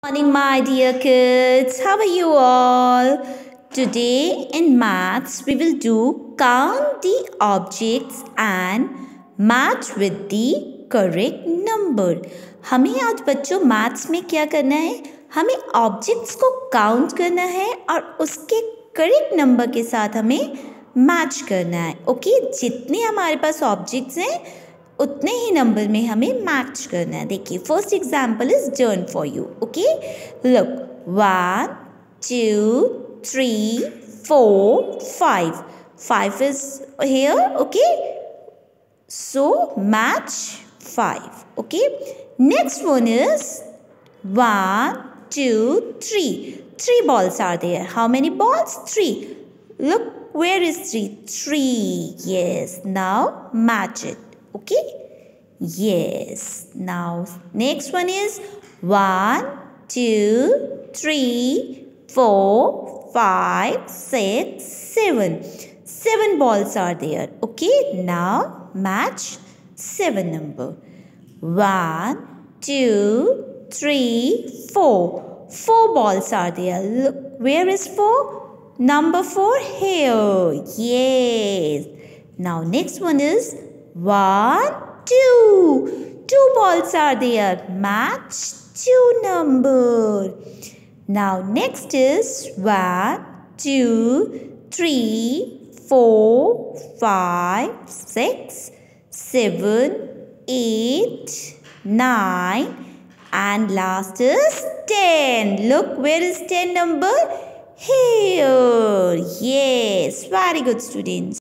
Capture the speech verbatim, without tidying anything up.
Morning, my dear kids. How are you all? Today in maths, we will do count the objects and match with the correct number. हमें आज बच्चों maths में क्या करना है? हमें ऑब्जेक्ट्स को काउंट करना है और उसके करेक्ट नंबर के साथ हमें मैच करना है. ओके, जितने हमारे पास ऑब्जेक्ट्स हैं उतने ही नंबर में हमें मैच करना है. देखिए, first example is done for you. Okay, look, one two three four five. Five is here. Okay, so match five. Okay, next one is one two three. Three balls are there. How many balls? Three. Look, where is three? Three. Yes. Now match it. Okay? Yes. Now next one is one, two, three, four, five, six, seven. Seven balls are there. Okay? Now match seven number. One, two, three, four. Four balls are there. Look, where is four? Number four here. Yes. Now next one is one, two. Two balls are there. Match two number. Now next is one, two, three, four, five, six, seven, eight, nine, and last is ten. Look, where is ten number? Here. Yes, very good students.